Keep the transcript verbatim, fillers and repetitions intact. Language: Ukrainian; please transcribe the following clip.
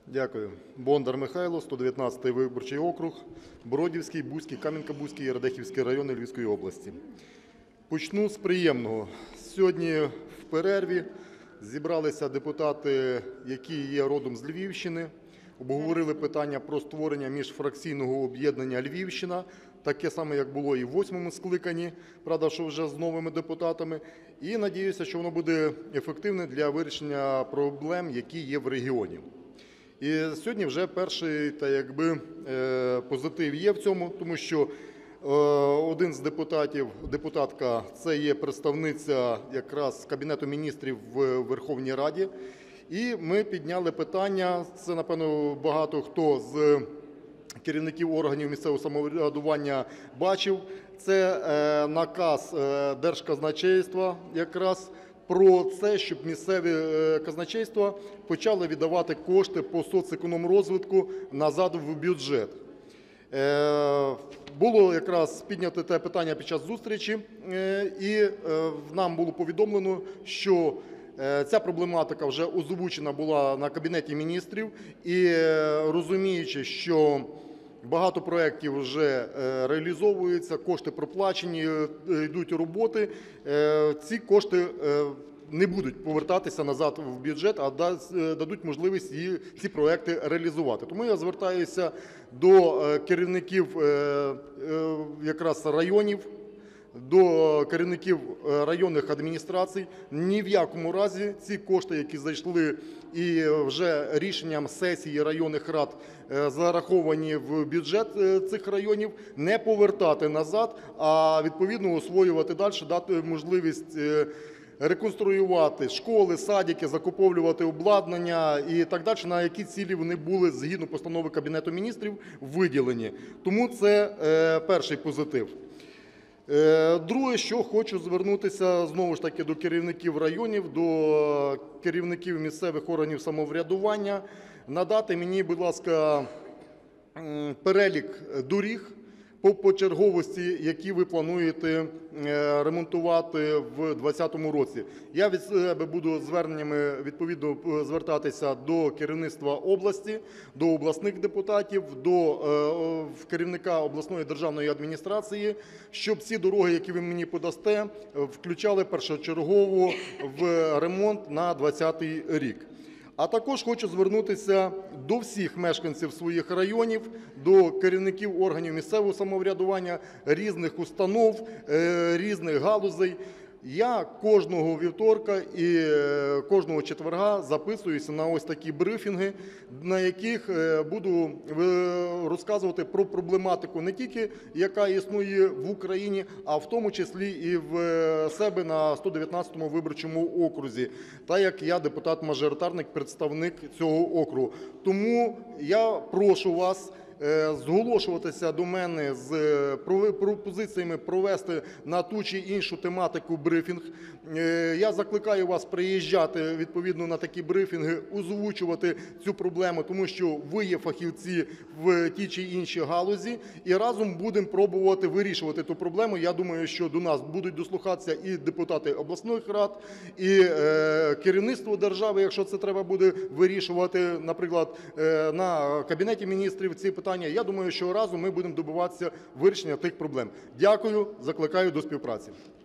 Дякую. Бондар Михайло, сто дев'ятнадцятий виборчий округ, Бродівський, Буський, Кам'янка-Бузький і Радехівський райони Львівської області. Почну з приємного. Сьогодні в перерві зібралися депутати, які є родом з Львівщини, обговорили питання про створення міжфракційного об'єднання «Львівщина», таке саме, як було і в восьмому скликанні, правда, що вже з новими депутатами. І надіюся, що воно буде ефективне для вирішення проблем, які є в регіоні. І сьогодні вже перший та якби позитив є в цьому, тому що один з депутатів, депутатка, це є представниця якраз Кабінету Міністрів в Верховній Раді. І ми підняли питання, це, напевно, багато хто з керівників органів місцевого самоврядування бачив, це наказ Держказначейства якраз про це, щоб місцеві казначейства почали віддавати кошти по соцекономрозвитку назад в бюджет. Було якраз піднято те питання під час зустрічі, і нам було повідомлено, що ця проблематика вже озвучена була на Кабінеті Міністрів, і розуміючи, що багато проєктів вже реалізовуються, кошти проплачені, йдуть роботи, ці кошти не будуть повертатися назад в бюджет, а дадуть можливість ці проєкти реалізувати. Тому я звертаюся до керівників якраз районів, до керівників районних адміністрацій. Ні в якому разі ці кошти, які зайшли і вже рішенням сесії районних рад зараховані в бюджет цих районів, не повертати назад, а відповідно освоювати далі, дати можливість реконструювати школи, садики, закуповувати обладнання і так далі, на які цілі вони були згідно постанови Кабінету Міністрів виділені. Тому це перший позитив. Друге, що хочу звернутися знову ж таки до керівників районів, до керівників місцевих органів самоврядування, надати мені, будь ласка, перелік доріг по черговості, які ви плануєте ремонтувати в двадцятому році. Я від себе буду зверненнями відповідно звертатися до керівництва області, до обласних депутатів, до керівника обласної державної адміністрації, щоб ці дороги, які ви мені подасте, включали першочергово в ремонт на двадцятий рік. А також хочу звернутися до всіх мешканців своїх районів, до керівників органів місцевого самоврядування, різних установ, різних галузей. Я кожного вівторка і кожного четверга записуюся на ось такі брифінги, на яких буду розказувати про проблематику не тільки, яка існує в Україні, а в тому числі і в себе на сто дев'ятнадцятому виборчому окрузі, так як я депутат-мажоритарник, представник цього округу. Тому я прошу вас зголошуватися до мене з пропозиціями провести на ту чи іншу тематику брифінг. Я закликаю вас приїжджати відповідно на такі брифінги, озвучувати цю проблему, тому що ви є фахівці в тій чи іншій галузі, і разом будемо пробувати вирішувати ту проблему. Я думаю, що до нас будуть дослухатися і депутати обласних рад, і керівництво держави, якщо це треба буде вирішувати, наприклад, на Кабінеті Міністрів ці питання. Я думаю, що разом ми будемо добиватися вирішення тих проблем. Дякую, закликаю до співпраці.